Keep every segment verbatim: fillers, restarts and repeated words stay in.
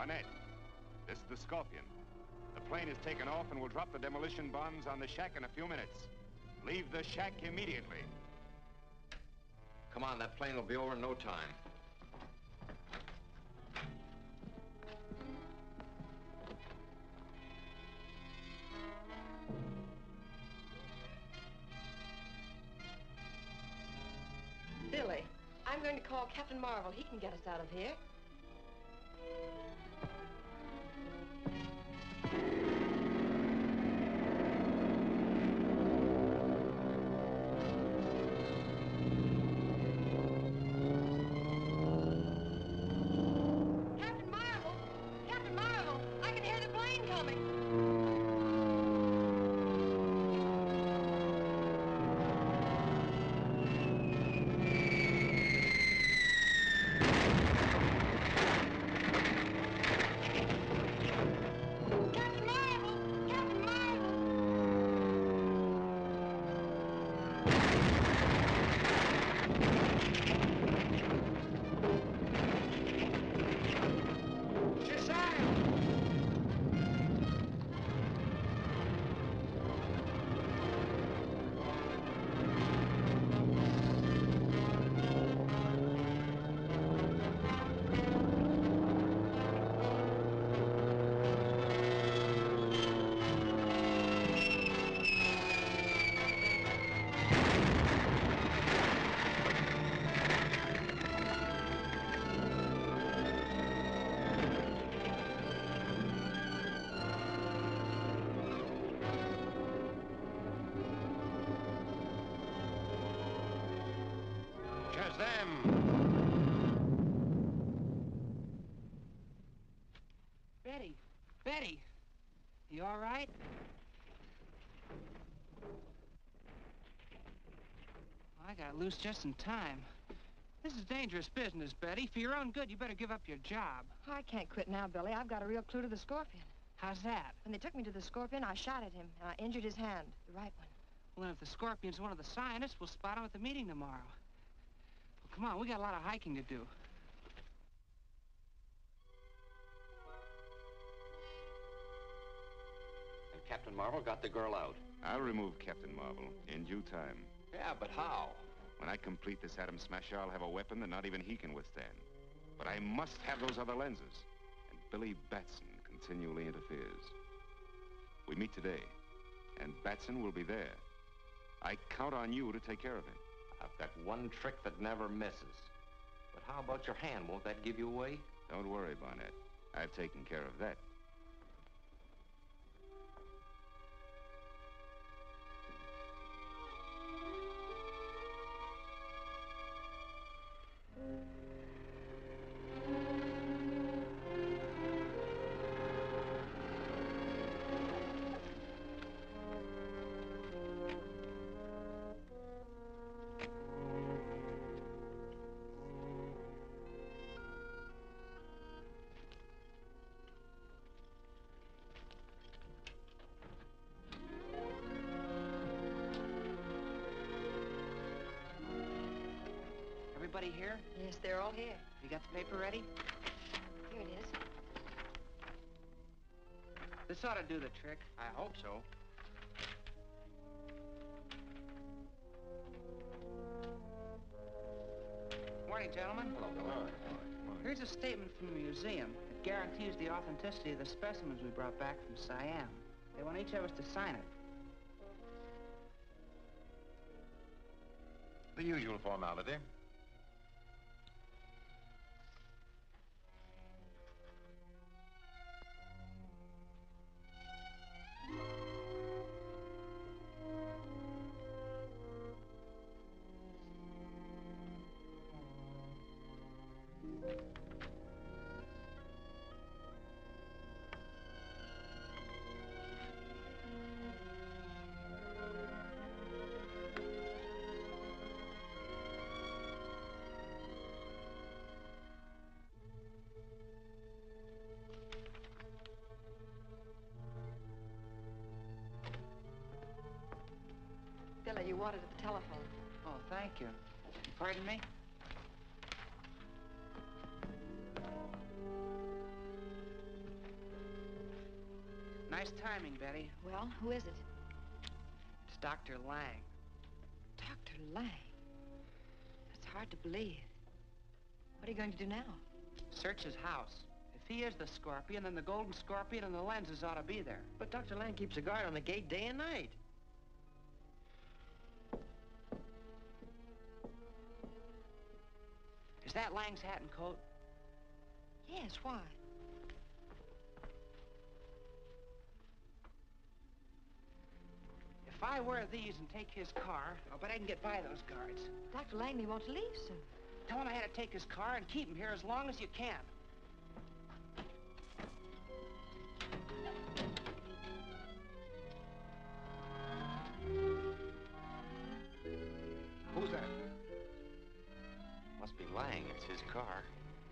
Barnett, this is the Scorpion. The plane is taken off and will drop the demolition bombs on the shack in a few minutes. Leave the shack immediately. Come on, that plane will be over in no time. Billy, I'm going to call Captain Marvel. He can get us out of here. Captain Marvel! Captain Marvel! I can hear the plane coming! Betty, Betty, you all right? I got loose just in time. This is dangerous business, Betty. For your own good, you better give up your job. Oh, I can't quit now, Billy. I've got a real clue to the Scorpion. How's that? When they took me to the Scorpion, I shot at him, and I injured his hand, the right one. Well, if the Scorpion's one of the scientists, we'll spot him at the meeting tomorrow. Well, come on, we got a lot of hiking to do. And Captain Marvel got the girl out. I'll remove Captain Marvel in due time. Yeah, but how? When I complete this atom smasher, I'll have a weapon that not even he can withstand. But I must have those other lenses. And Billy Batson continually interferes. We meet today, and Batson will be there. I count on you to take care of him. I've got one trick that never misses. But how about your hand? Won't that give you away? Don't worry, Barnett. I've taken care of that. Everybody here? Yes, they're all here. You got the paper ready? Here it is. This ought to do the trick. I hope so. Morning, gentlemen. Hello, hello. Here's a statement from the museum. It guarantees the authenticity of the specimens we brought back from Siam. They want each of us to sign it. The usual formality. Billy, you wanted at the telephone. Oh, thank you. Pardon me? Nice timing, Betty. Well, who is it? It's Doctor Lang. Doctor Lang? That's hard to believe. What are you going to do now? Search his house. If he is the scorpion, then the golden scorpion and the lenses ought to be there. But Doctor Lang keeps a guard on the gate day and night. Is that Lang's hat and coat? Yes, why? If I wear these and take his car, I'll bet I can get by those guards. Doctor Lang may want to leave soon. Tell him I had to take his car and keep him here as long as you can. Who's that? Must be Lang. It's his car.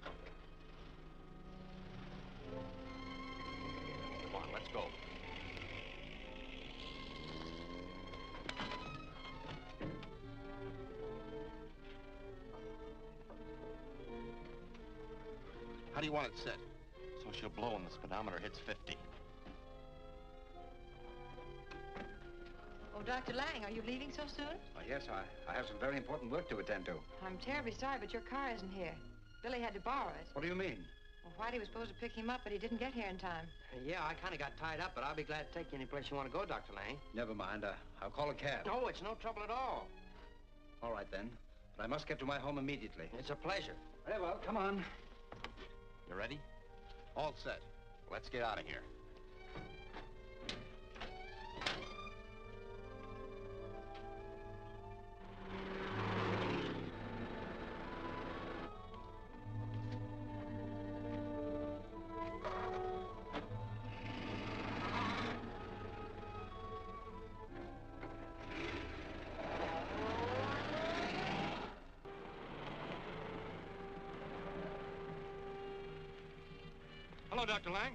Come on, let's go. How do you want it set? So she'll blow when the speedometer hits fifty. Oh, Doctor Lang, are you leaving so soon? Uh, yes, I, I have some very important work to attend to. I'm terribly sorry, but your car isn't here. Billy had to borrow it. What do you mean? Well, Whitey was supposed to pick him up, but he didn't get here in time. Yeah, I kind of got tied up, but I'll be glad to take you any place you want to go, Doctor Lang. Never mind. Uh, I'll call a cab. No, it's no trouble at all. All right, then. But I must get to my home immediately. It's a pleasure. Very well. Come on. You ready? All set. Let's get out of here. Hello, Doctor Lang.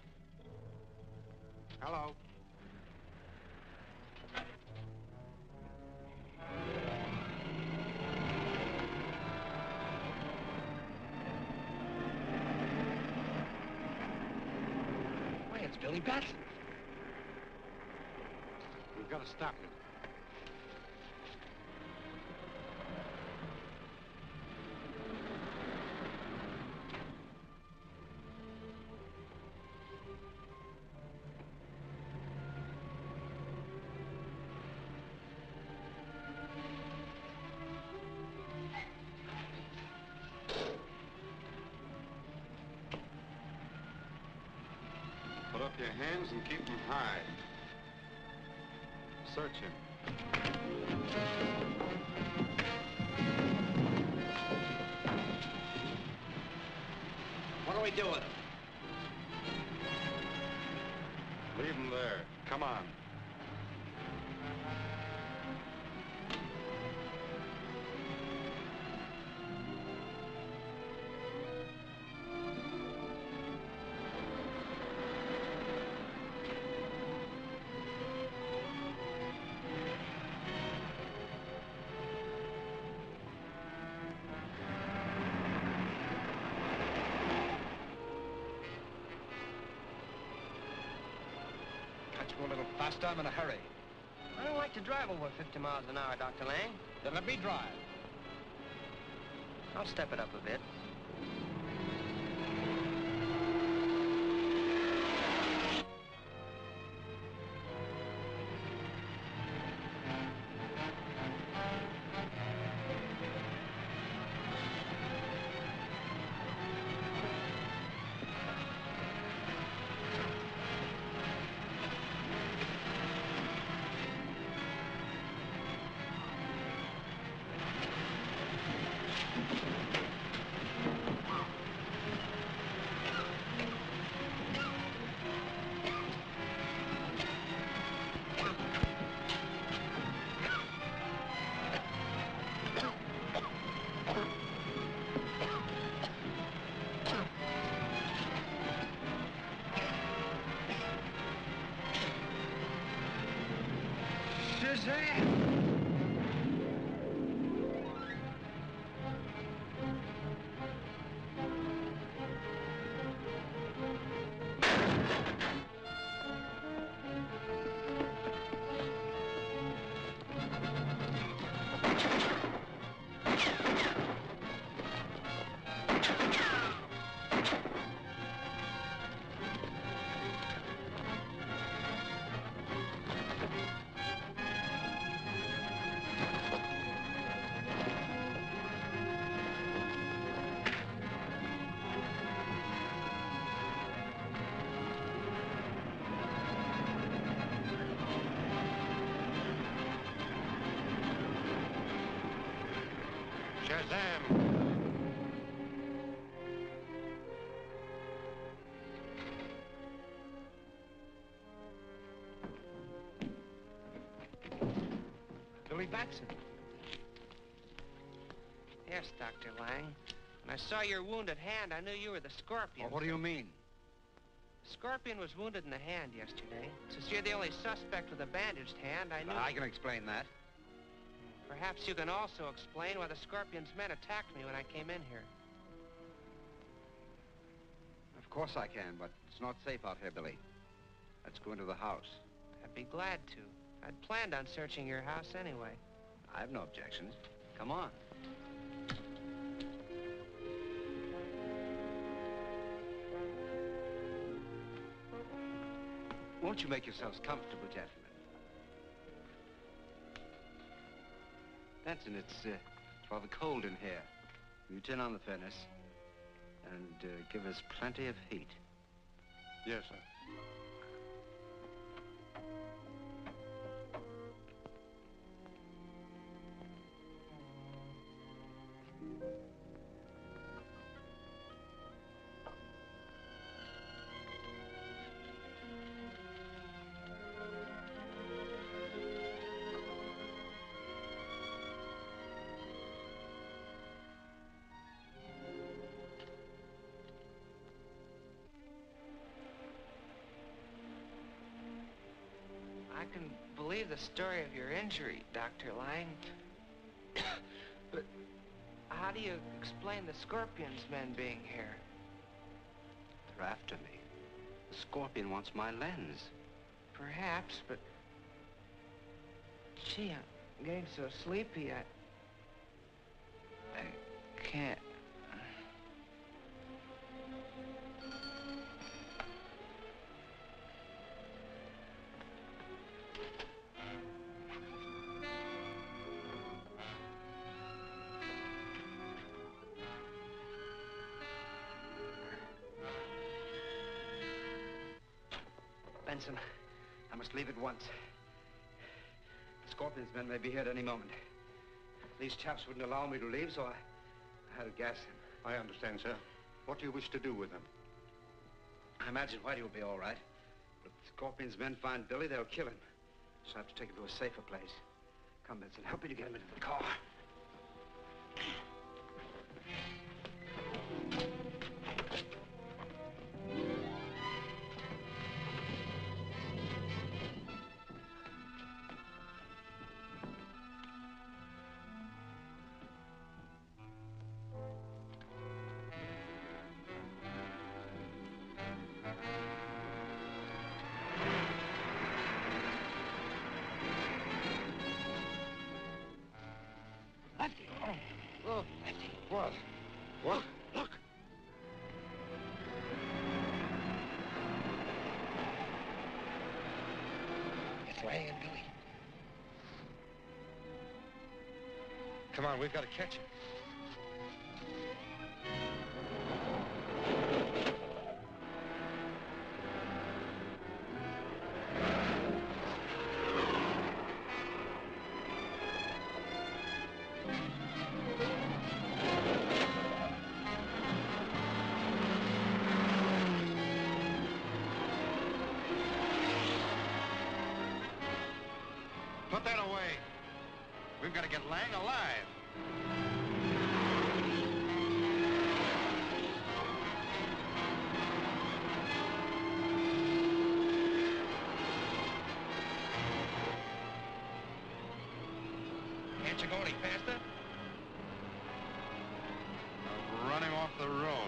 Hello. Why, it's Billy Batson. We've got to stop him. Put up your hands and keep them high. Search him. What do we do with him? Leave him there. Come on. Go a little faster. I'm in a hurry. I don't like to drive over fifty miles an hour, Doctor Lang. Then let me drive. I'll step it up a bit. Shazam! Shazam! Billy Batson. Yes, Doctor Lang. When I saw your wounded hand, I knew you were the Scorpion. Well, what do you mean? The Scorpion was wounded in the hand yesterday. Since you're the only suspect with a bandaged hand, I knew... I can explain that. Perhaps you can also explain why the Scorpion's men attacked me when I came in here. Of course I can, but it's not safe out here, Billy. Let's go into the house. I'd be glad to. I'd planned on searching your house anyway. I have no objections. Come on. Won't you make yourselves comfortable, gentlemen? Benson, it's, uh, it's rather cold in here. You turn on the furnace and uh, give us plenty of heat. Yes, sir. I can believe the story of your injury, Doctor Lang. But how do you explain the Scorpion's men being here? They're after me. The Scorpion wants my lens. Perhaps, but... Gee, I'm getting so sleepy, I... I can't... Benson, I must leave at once. The Scorpion's men may be here at any moment. These chaps wouldn't allow me to leave, so I, I had to gas him. I understand, sir. What do you wish to do with them? I imagine Whitey will be all right. But if the Scorpion's men find Billy, they'll kill him. So I have to take him to a safer place. Come, Benson, help me to get him into the car. What? What? Look! It's Lang and Billy. Come on, we've got to catch him. Put that away. We've got to get Lang alive. Can't you go any faster? I'm running off the road.